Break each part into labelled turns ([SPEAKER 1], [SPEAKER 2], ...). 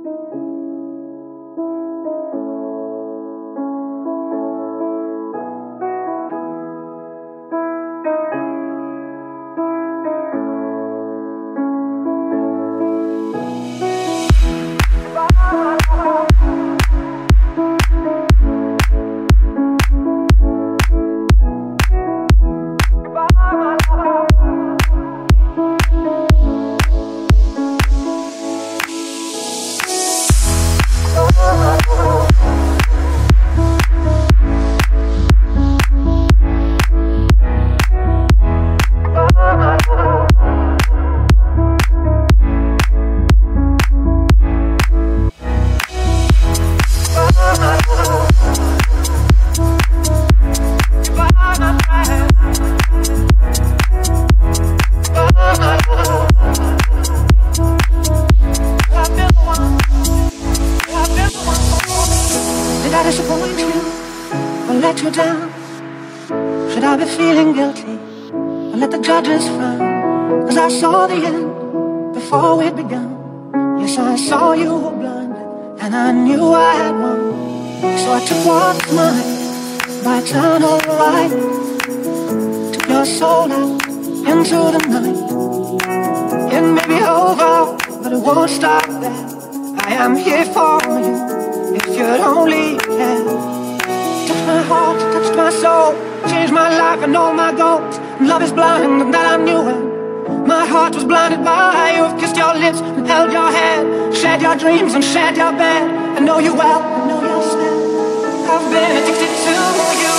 [SPEAKER 1] Did I disappoint you or let you down? Should I be feeling guilty or let the judges frown? 'Cause I saw the end before we'd begun. Yes, I saw you were blinded and I knew I had won. So I took what's mine by eternal right, took your soul out into the night. It may be over, but it won't stop there. I am here for you if you'd only care. Touched my heart, touched my soul, changed my life and all my goals. Love is blind and that I knew it. My heart was blinded by you. I've kissed your lips and held your hand, shared your dreams and shared your bed. I know you well, I know you're sad. I've been addicted to you.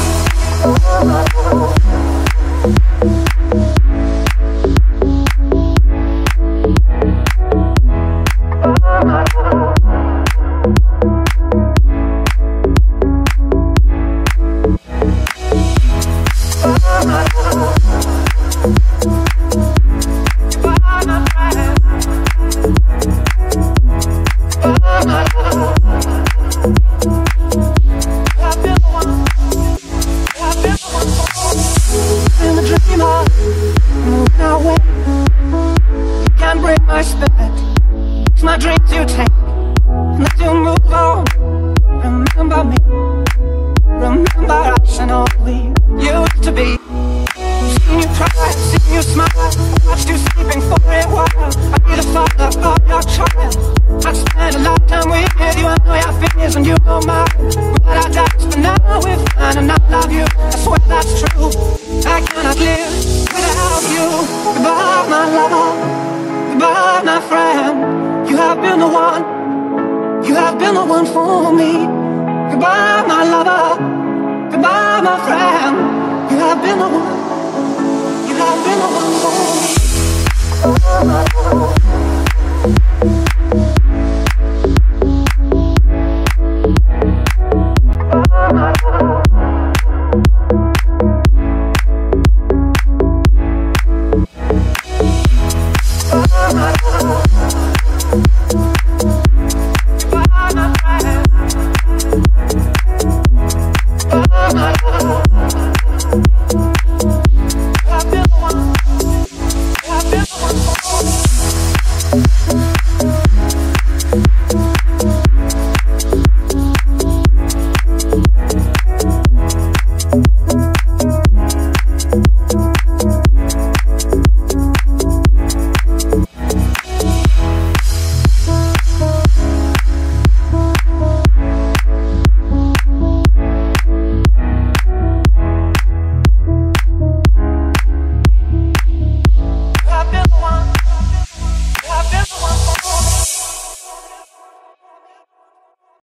[SPEAKER 1] My spirit, it's my dreams you take, and as you move on, remember me, remember us and all we used to be. Seen you cry, seen you smile, watched you sleeping for a while. I'd be the father of your child. I'd spend a lifetime with you. I know your fears and you know mine. But I died, but now we're fine and I love you. I swear that's true. I cannot live without you. Goodbye, my lover. Goodbye, my friend. You have been the one. You have been the one for me. Goodbye, my lover. Goodbye, my friend. You have been the one. You have been the one for me.